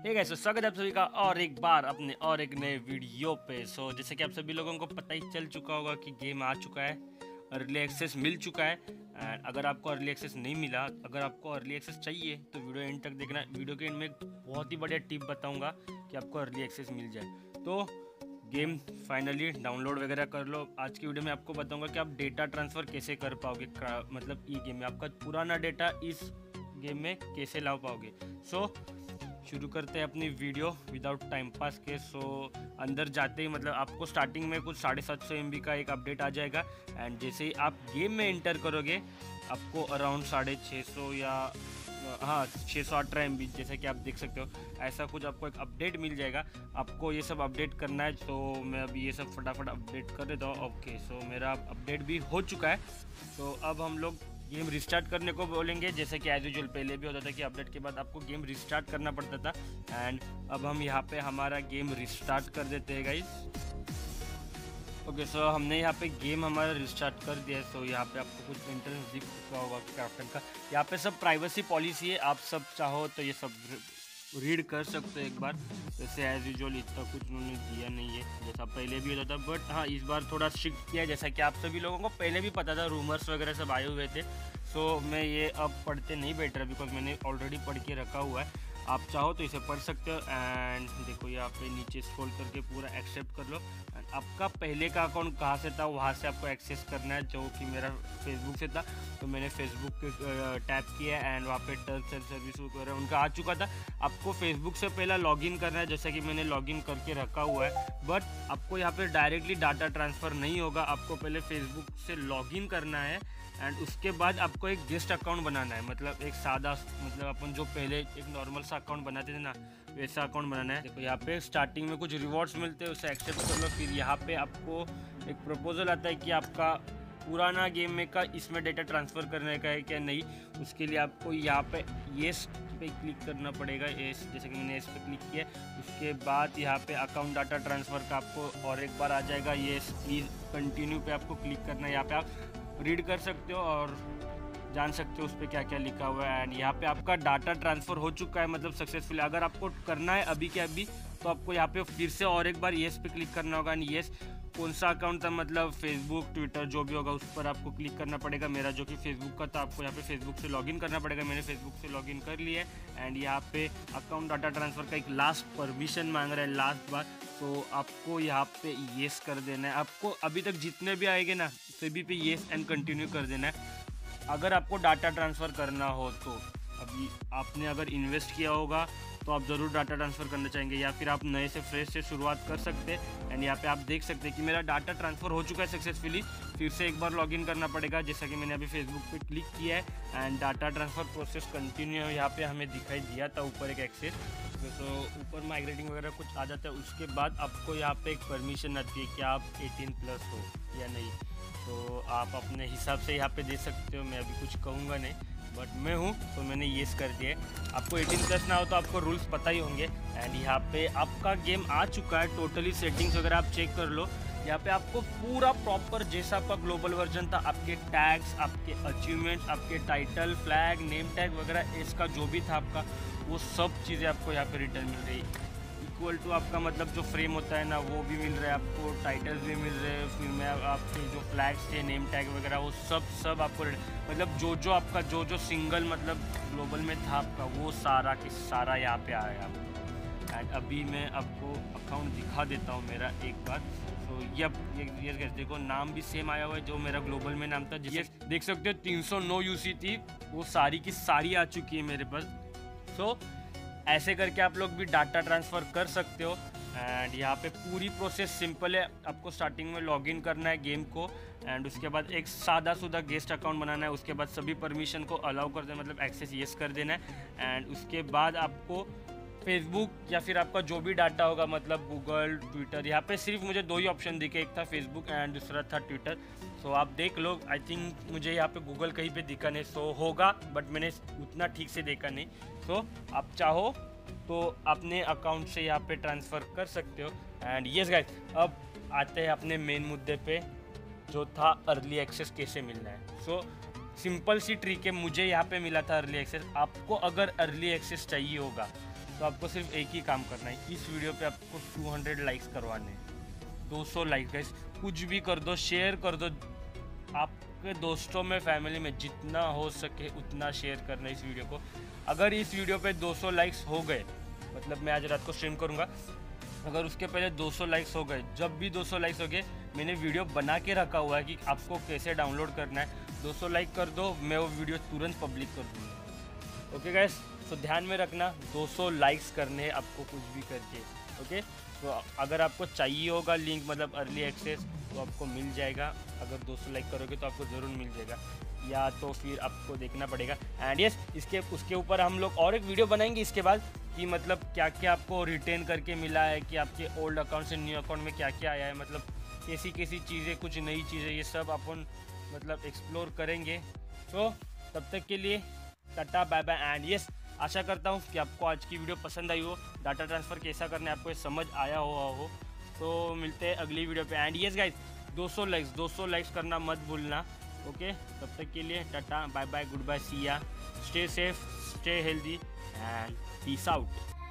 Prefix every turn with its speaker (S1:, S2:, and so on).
S1: Hey guys, स्वागत है आप सभी का और एक बार अपने और एक नए वीडियो पे। जैसे कि आप सभी लोगों को पता ही चल चुका होगा कि गेम आ चुका है, अर्ली एक्सेस मिल चुका है। एंड अगर आपको अर्ली एक्सेस नहीं मिला, अगर आपको अर्ली एक्सेस चाहिए तो वीडियो एंड तक देखना। वीडियो के एंड में एक बहुत ही बढ़िया टिप बताऊंगा कि आपको अर्ली एक्सेस मिल जाए। तो गेम फाइनली डाउनलोड वगैरह कर लो। आज की वीडियो में आपको बताऊंगा कि आप डेटा ट्रांसफ़र कैसे कर पाओगे, मतलब ई गेम में आपका पुराना डेटा इस गेम में कैसे ला पाओगे। शुरू करते हैं अपनी वीडियो विदाउट टाइम पास के। अंदर जाते ही मतलब आपको स्टार्टिंग में कुछ 750 MB का एक अपडेट आ जाएगा। एंड जैसे ही आप गेम में एंटर करोगे आपको अराउंड 650 या 618 MB, जैसे कि आप देख सकते हो, ऐसा कुछ आपको एक अपडेट मिल जाएगा। आपको ये सब अपडेट करना है, तो मैं अभी ये सब फटाफट अपडेट कर देता हूँ। ओके, मेरा अपडेट भी हो चुका है। तो अब हम लोग गेम रिस्टार्ट करने को बोलेंगे, जैसे कि एज यूजुअल पहले भी होता था कि अपडेट के बाद आपको गेम रिस्टार्ट करना पड़ता था। एंड अब हम यहाँ पे हमारा गेम रिस्टार्ट कर देते हैं गाइस। ओके, हमने यहाँ पे गेम हमारा रिस्टार्ट कर दिया है। यहाँ पे आपको कुछ इंटरनेट दिख चुका होगा क्राफ्टन का। यहाँ पे सब प्राइवेसी पॉलिसी है, आप सब चाहो तो ये सब रीड कर सकते हो एक बार। वैसे एज यूजुअल इतना कुछ उन्होंने दिया नहीं है जैसा पहले भी होता था, बट हाँ इस बार थोड़ा स्ट्रिक्ट किया है। जैसा कि आप सभी लोगों को पहले भी पता था, रूमर्स वगैरह सब आए हुए थे। मैं ये अब पढ़ते नहीं बैठ रहा, बिकॉज मैंने ऑलरेडी पढ़ के रखा हुआ है। आप चाहो तो इसे पढ़ सकते हो। एंड देखो यहाँ पे नीचे स्क्रॉल करके पूरा एक्सेप्ट कर लो। एंड आपका पहले का अकाउंट कहाँ से था वहाँ से आपको एक्सेस करना है, जो कि मेरा फेसबुक से था। तो मैंने फेसबुक पे टैप किया एंड वहाँ पे टर्म्स एंड सर्विस वगैरह उनका आ चुका था। आपको फेसबुक से पहला लॉगिन करना है, जैसा कि मैंने लॉगिन करके रखा हुआ है। बट आपको यहाँ पे डायरेक्टली डाटा ट्रांसफ़र नहीं होगा, आपको पहले फेसबुक से लॉगिन करना है। एंड उसके बाद आपको एक गेस्ट अकाउंट बनाना है, मतलब एक सादा, मतलब अपन जो पहले एक नॉर्मल सा अकाउंट बनाते थे ना, वैसा अकाउंट बनाना है। देखो यहाँ पे स्टार्टिंग में कुछ रिवॉर्ड्स मिलते हैं, उसे एक्सेप्ट कर लो। फिर यहाँ पे आपको एक प्रपोजल आता है कि आपका पुराना गेम में का इसमें डेटा ट्रांसफ़र करने का है क्या नहीं। उसके लिए आपको यहाँ पे येस पे क्लिक करना पड़ेगा। येस, जैसे कि मैंने येस पे क्लिक किया। उसके बाद यहाँ पे अकाउंट डाटा ट्रांसफ़र का आपको और एक बार आ जाएगा। येस प्लीज़ कंटिन्यू पे आपको क्लिक करना है। यहाँ पे आप रीड कर सकते हो और जान सकते हो उस पर क्या क्या लिखा हुआ है। एंड यहाँ पे आपका डाटा ट्रांसफ़र हो चुका है, मतलब सक्सेसफुल। अगर आपको करना है अभी के अभी, तो आपको यहाँ पे फिर से और एक बार येस पे क्लिक करना होगा। एंड येस कौन सा अकाउंट था, मतलब फेसबुक, ट्विटर, जो भी होगा उस पर आपको क्लिक करना पड़ेगा। मेरा जो कि फेसबुक का था, आपको यहाँ पे फेसबुक से लॉगिन करना पड़ेगा। मैंने फेसबुक से लॉगिन कर लिया है। एंड यहाँ पे अकाउंट डाटा ट्रांसफ़र का एक लास्ट परमिशन मांग रहा है, लास्ट बार। तो आपको यहाँ पे येस कर देना है। आपको अभी तक जितने भी आएंगे ना, सभी पे येस एंड कंटिन्यू कर देना है। अगर आपको डाटा ट्रांसफ़र करना हो तो अभी आपने अगर इन्वेस्ट किया होगा तो आप ज़रूर डाटा ट्रांसफ़र करना चाहेंगे, या फिर आप नए से फ्रेश से शुरुआत कर सकते हैं। एंड यहाँ पे आप देख सकते हैं कि मेरा डाटा ट्रांसफ़र हो चुका है सक्सेसफुली। फिर से एक बार लॉगिन करना पड़ेगा, जैसा कि मैंने अभी फेसबुक पे क्लिक किया है। And data transfer process continue है, यहाँ पे हमें दिखाई दिया था ऊपर एक एक्सेस। तो ऊपर माइग्रेटिंग वगैरह कुछ आ जाता है। उसके बाद आपको यहाँ पे एक परमिशन आती है कि आप 18+ हो या नहीं। तो आप अपने हिसाब से यहाँ पे दे सकते हो, मैं अभी कुछ कहूँगा नहीं, बट मैं हूँ तो मैंने येस कर दिया है। आपको 18+ ना हो तो आपको रूल्स पता ही होंगे। एंड यहाँ पे आपका गेम आ चुका है टोटली। सेटिंग्स वगैरह आप चेक कर लो। यहाँ पे आपको पूरा प्रॉपर जैसा आपका ग्लोबल वर्जन था, आपके टैग्स, आपके अचीवमेंट्स, आपके टाइटल, फ्लैग, नेम टैग वगैरह, इसका जो भी था आपका, वो सब चीज़ें आपको यहाँ पे रिटर्न मिल रही है। इक्वल टू आपका मतलब जो फ्रेम होता है ना, वो भी मिल रहा है आपको, टाइटल्स भी मिल रहे हैं। फिर मैं आपके जो फ्लैग्स थे, नेम टैग वगैरह, वो सब आपको मतलब जो आपका जो सिंगल मतलब ग्लोबल में था आपका, वो सारा के सारा यहाँ पे आया आपको। एंड अभी मैं आपको अकाउंट दिखा देता हूँ मेरा एक बार। ये देखो, नाम भी सेम आया हुआ है जो मेरा ग्लोबल में नाम था। ये देख सकते हो 309 UC थी, वो सारी की सारी आ चुकी है मेरे पास। ऐसे करके आप लोग भी डाटा ट्रांसफ़र कर सकते हो। एंड यहाँ पे पूरी प्रोसेस सिंपल है। आपको स्टार्टिंग में लॉगिन करना है गेम को, एंड उसके बाद एक सादा सुदा गेस्ट अकाउंट बनाना है। उसके बाद सभी परमिशन को अलाउ कर देना, मतलब एक्सेस येस कर देना है। एंड उसके बाद आपको फेसबुक या फिर आपका जो भी डाटा होगा, मतलब गूगल, ट्विटर, यहाँ पे सिर्फ मुझे 2 ही ऑप्शन दिखे, एक था फेसबुक एंड दूसरा था ट्विटर। आप देख लो, आई थिंक मुझे यहाँ पे गूगल कहीं पे दिखा नहीं, होगा, बट मैंने उतना ठीक से देखा नहीं। आप चाहो तो अपने अकाउंट से यहाँ पे ट्रांसफ़र कर सकते हो। एंड यस गाइस, अब आते हैं अपने मेन मुद्दे पे, जो था अर्ली एक्सेस कैसे मिलना है। सिंपल सी ट्रिक है, मुझे यहाँ पे मिला था अर्ली एक्सेस। आपको अगर अर्ली एक्सेस चाहिए होगा तो आपको सिर्फ एक ही काम करना है, इस वीडियो पे आपको 200 लाइक्स करवाने हैं। 200 लाइक्स गाइस, कुछ भी कर दो, शेयर कर दो, आपके दोस्तों में, फैमिली में जितना हो सके उतना शेयर करना इस वीडियो को। अगर इस वीडियो पे 200 लाइक्स हो गए, मतलब मैं आज रात को स्ट्रीम करूँगा, अगर उसके पहले 200 लाइक्स हो गए, जब भी 200 लाइक्स हो गए, मैंने वीडियो बना के रखा हुआ है कि आपको कैसे डाउनलोड करना है। 200 लाइक कर दो, मैं वो वीडियो तुरंत पब्लिक कर दूँगा। ओके गाइस, तो ध्यान में रखना 200 लाइक्स करने हैं आपको कुछ भी करके। ओके, तो अगर आपको चाहिए होगा लिंक, मतलब अर्ली एक्सेस, तो आपको मिल जाएगा। अगर 200 लाइक करोगे तो आपको ज़रूर मिल जाएगा, या तो फिर आपको देखना पड़ेगा। एंड यस, उसके ऊपर हम लोग और एक वीडियो बनाएंगे इसके बाद कि मतलब क्या क्या आपको रिटेन करके मिला है, कि आपके ओल्ड अकाउंट से न्यू अकाउंट में क्या क्या आया है, मतलब कैसी कैसी चीज़ें, कुछ नई चीज़ें, ये सब अपन मतलब एक्सप्लोर करेंगे। तो तब तक के लिए tata bye bye. And yes, आशा करता हूँ कि आपको आज की वीडियो पसंद आई हो, डाटा ट्रांसफ़र कैसा करना है आपको ये समझ आया हो। तो मिलते हैं अगली वीडियो पे। एंड यस गाइस, 200 लाइक्स करना मत भूलना। ओके, तब तक के लिए tata bye bye, goodbye, see ya, stay safe, stay healthy and peace out.